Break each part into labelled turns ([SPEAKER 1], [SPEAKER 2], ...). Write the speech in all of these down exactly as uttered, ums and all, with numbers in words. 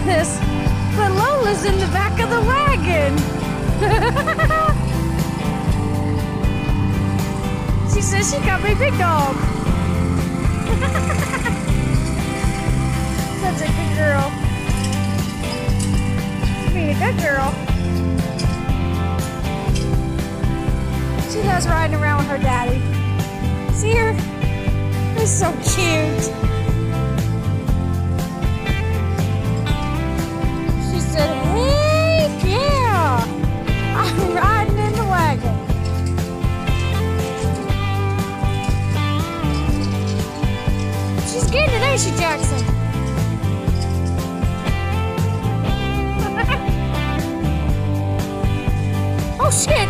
[SPEAKER 1] this, but Lola's in the back of the wagon. She says she got my big dog. Such a good girl. Being a good girl. She loves riding around with her daddy. See her? It's so cute. She said, hey, yeah, I'm riding in the wagon. She's getting it, ain't she, Jackson? Oh, shit.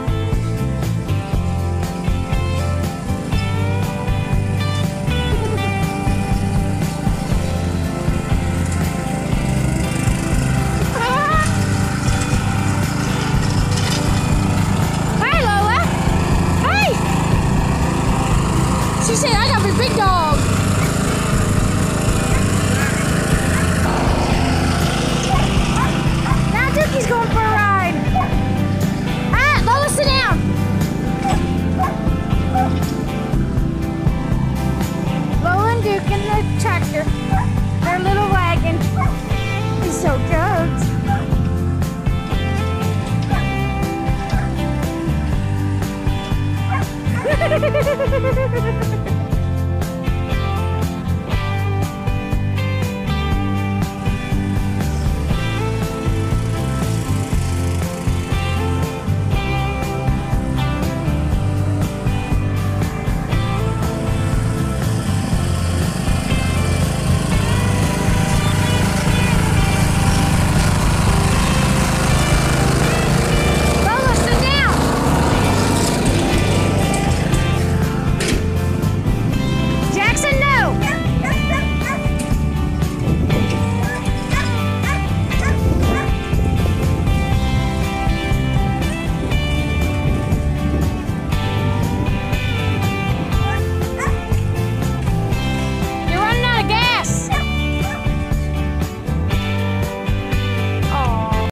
[SPEAKER 1] She said, I got my big dog. Now Dookie's going for a ride. Ah, Lola, sit down. Lola and Duke in the tractor. Their little wagon. He's so cute.